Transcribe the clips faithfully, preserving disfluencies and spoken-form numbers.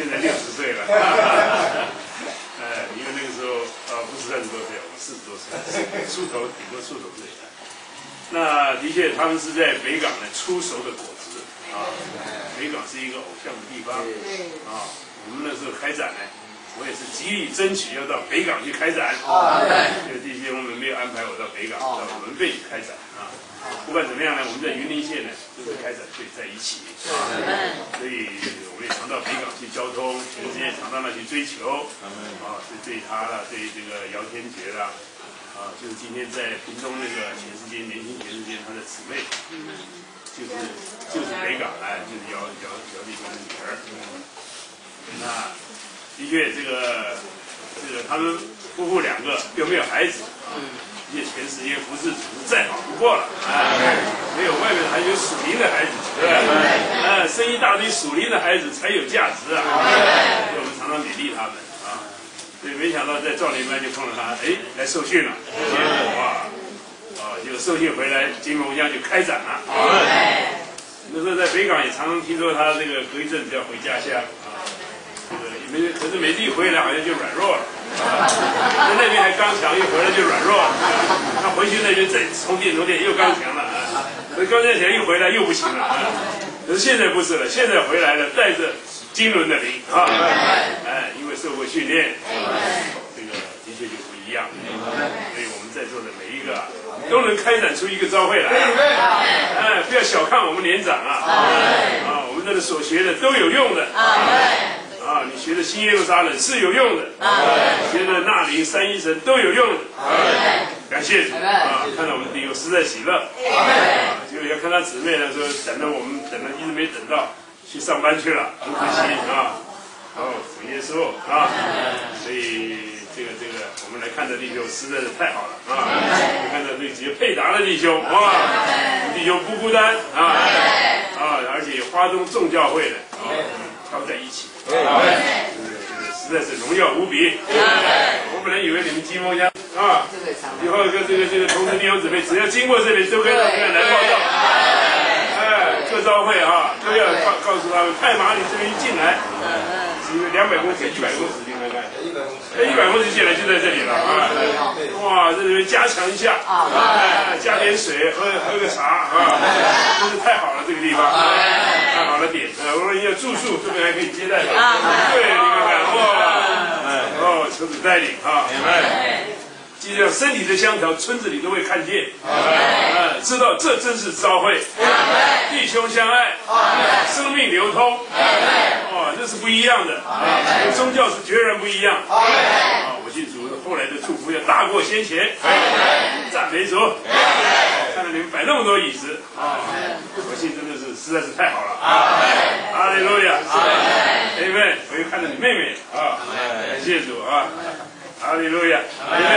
现在六十岁了。呃，因为那个时候啊、呃，不是三十多岁，我四十多岁，出头，顶多出头岁。那的确，他们是在北港呢出熟的果子啊。北港是一个偶像的地方啊。我们那时候开展呢，我也是极力争取要到北港去开展。啊，对。这些我们没有安排我到北港，到文贝去开展啊。不管怎么样呢，我们在云林县呢，都是开展队在一起啊，所以我们也常到北港去交通，全世界常到那去追求啊，对对他啦，对这个姚天杰啦，啊，就是今天在屏东那个全世界年轻全世界他的姊妹，就是就是北港哎，就是姚姚姚立峰的女儿。那的确这个这个他们夫妇两个又没有孩子啊。这全世界服侍主是再好不过了，哎，没有外面还有属灵的孩子，对吧？哎，生一大堆属灵的孩子才有价值啊！所以我们常常勉励他们啊。所以没想到在壮年班就碰到他，哎，来受训了，哇，啊，就受训回来，金龙江就开展了。那时候在北港也常常听说他这个隔一阵子要回家乡啊，这个没，可是每次一回来好像就软弱了。在那边还刚强，一回来就软弱了。他回去那边再充电充电又刚强了啊！可刚强起来一回来又不行了啊！可是现在不是了，现在回来了，带着经纶的灵啊！哎，因为受过训练，这个的确就不一样。所以我们在座的每一个啊，都能开展出一个召会来。哎，不要小看我们年长啊！啊，我们这个所学的都有用的。啊，你学的新耶路撒冷是有用的，学的纳灵三一神都有用的，感谢主啊！看到我们弟兄实在喜乐，啊，结果要看他姊妹呢，说等着我们等了一直没等到，去上班去了，很可惜啊！哦，主耶稣啊！所以这个这个，我们来看的弟兄实在是太好了啊！看到这几个配搭的弟兄，哇，弟兄不孤单啊啊，而且花东众教会的啊，挑在一起。啊，实在是荣耀无比。我本来以为你们金峰乡啊，以后跟这个这个同志弟兄姊妹，只要经过这里，都跟到这边来报道。哎，各召会啊，都要告告诉他们，太麻里这边一进来，是因为两百公尺、一百公尺进来看，哎，一百公尺进来就在这里了啊！哇，这里面加强一下，哎，加点水，喝喝个茶啊，真是太好了，这个地方。太好了点，呃，我们要住宿，这边还可以接待的。对，你看看，哇，哦，求主带领啊，就像身体的相调，村子里都会看见，啊，知道这真是召会，弟兄相爱，生命流通，哇，这是不一样的啊，宗教是决然不一样。啊，我信主后来的祝福要大过先前，赞美主。看到你们摆那么多椅子啊，我信真的是实在是太好了啊！哈利路亚！阿门！我又看到你妹妹啊，感谢主啊！哈利路亚！阿门！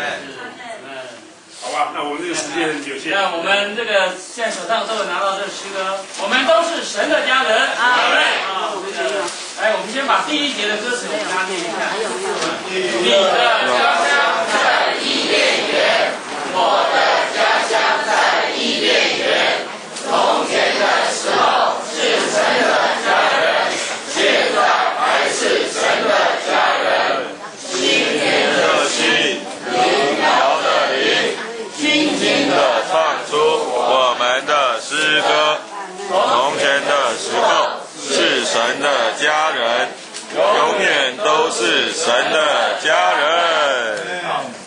好吧，那我们这个时间很有限。 那我们这个现在手上都有拿到这个诗歌，我们都是神的家人。啊，好，来，我们先把第一节的歌词给大家念一下。你的家乡在伊甸园，我的家乡在伊甸园。从前的时候是神的家人，现在还是神的家人。今天的心，如鸟的灵，轻轻地唱出我们的诗歌。从前的时候是神的家人，永远都是神的家人。